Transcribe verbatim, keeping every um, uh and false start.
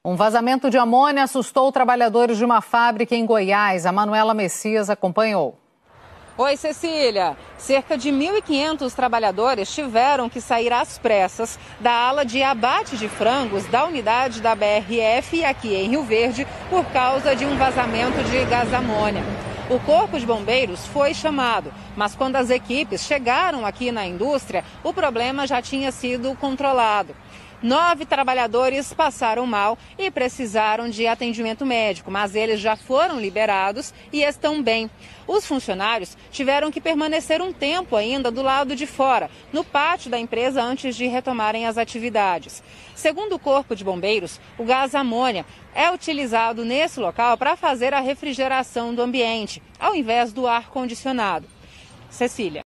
Um vazamento de amônia assustou trabalhadores de uma fábrica em Goiás. A Manuela Messias acompanhou. Oi, Cecília. Cerca de mil e quinhentos trabalhadores tiveram que sair às pressas da ala de abate de frangos da unidade da B R F aqui em Rio Verde por causa de um vazamento de gás amônia. O Corpo de Bombeiros foi chamado, mas quando as equipes chegaram aqui na indústria, o problema já tinha sido controlado. Nove trabalhadores passaram mal e precisaram de atendimento médico, mas eles já foram liberados e estão bem. Os funcionários tiveram que permanecer um tempo ainda do lado de fora, no pátio da empresa, antes de retomarem as atividades. Segundo o Corpo de Bombeiros, o gás amônia é utilizado nesse local para fazer a refrigeração do ambiente, ao invés do ar-condicionado. Cecília.